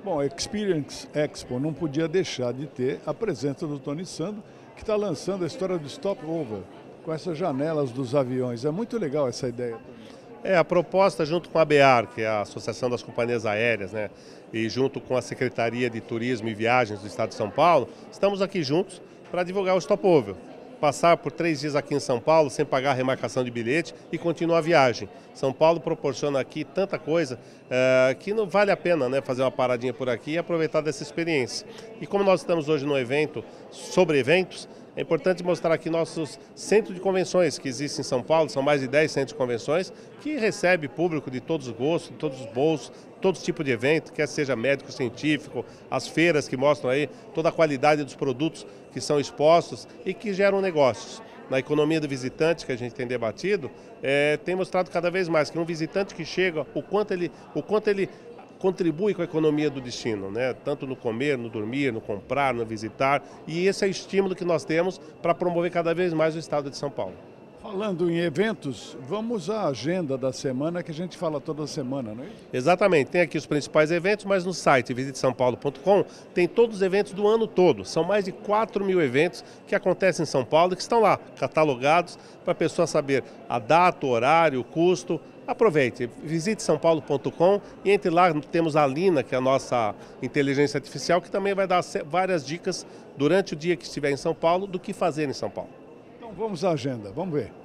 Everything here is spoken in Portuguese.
Bom, a Experience Expo não podia deixar de ter a presença do Tony Sando, que está lançando a história do Stopover, com essas janelas dos aviões. É muito legal essa ideia. A proposta junto com a ABAR, que é a Associação das Companhias Aéreas, né, e junto com a Secretaria de Turismo e Viagens do Estado de São Paulo, estamos aqui juntos para divulgar o Stopover. Passar por 3 dias aqui em São Paulo sem pagar a remarcação de bilhete e continuar a viagem. São Paulo proporciona aqui tanta coisa que não vale a pena, né, fazer uma paradinha por aqui e aproveitar dessa experiência. E como nós estamos hoje no evento sobre eventos, é importante mostrar aqui nossos centros de convenções que existem em São Paulo, são mais de 10 centros de convenções, que recebe público de todos os gostos, de todos os bolsos, todo tipo de evento, quer seja médico, científico, as feiras que mostram aí toda a qualidade dos produtos que são expostos e que geram negócios. Na economia do visitante, que a gente tem debatido, tem mostrado cada vez mais que um visitante que chega, o quanto ele contribui com a economia do destino, né? Tanto no comer, no dormir, no comprar, no visitar. E esse é o estímulo que nós temos para promover cada vez mais o estado de São Paulo. Falando em eventos, vamos à agenda da semana que a gente fala toda semana, não é? Exatamente, tem aqui os principais eventos, mas no site visitesaopaulo.com tem todos os eventos do ano todo. São mais de 4.000 eventos que acontecem em São Paulo e que estão lá, catalogados, para a pessoa saber a data, o horário, o custo. Aproveite, visite saopaulo.com e entre lá temos a Lina, que é a nossa inteligência artificial, que também vai dar várias dicas durante o dia que estiver em São Paulo do que fazer em São Paulo. Então vamos à agenda, vamos ver.